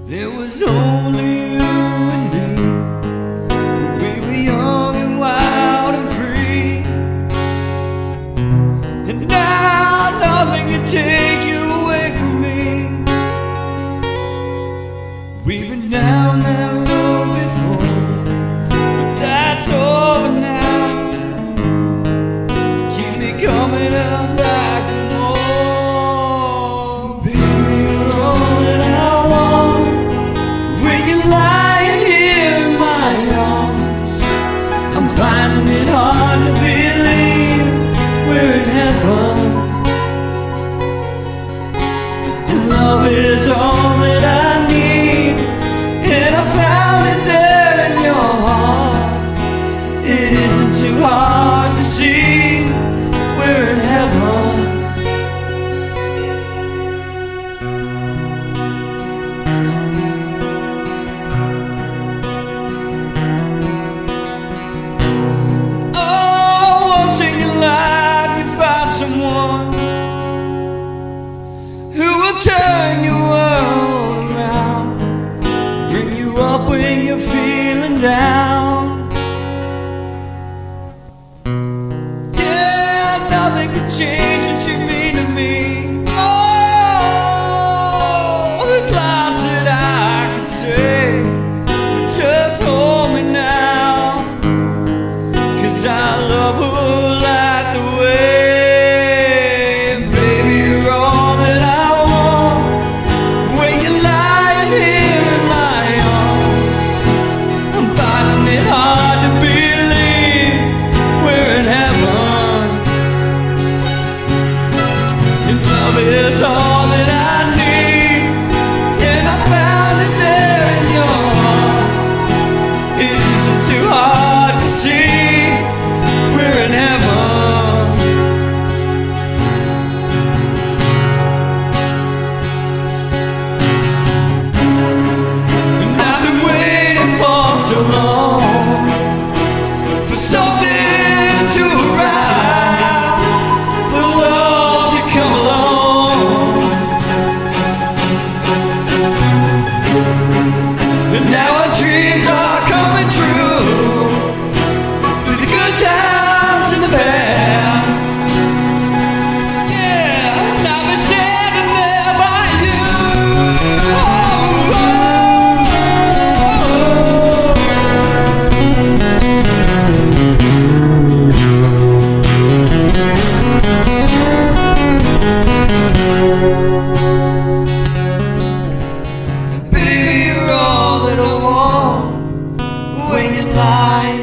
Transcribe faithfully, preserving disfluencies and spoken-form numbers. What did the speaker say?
There was only you and me. We were young and wild and free, and now nothing can take you away from me. We've been down that road before, but that's over now. Keep me coming back for more. Baby, you're all that I want. When you're lying here in my arms, I'm finding it hard to believe we're in heaven. And love is all that I need, and I found it there in your heart. It isn't too hard to see we're in heaven. Oh, once in your life you find someone who will turn your world around, bring you up when you're feeling down. Yeah, nothing can change what you mean to me. Oh, there's lots that I can say, but just hold me now, 'cause I love who light the way. Baby, you're all that I want. When you're lying here in my arms, I'm finding it hard to believe we're in heaven. And love is all that I need, and I found it there in your heart. It isn't too hard to see we're in heaven. And I've been waiting for so long for something to arrive, for love to come along. And now our dreams are coming true, through the good times and the bad. Yeah, and I've been standing there by you. Oh, oh, baby, you're all that I want. When you're lying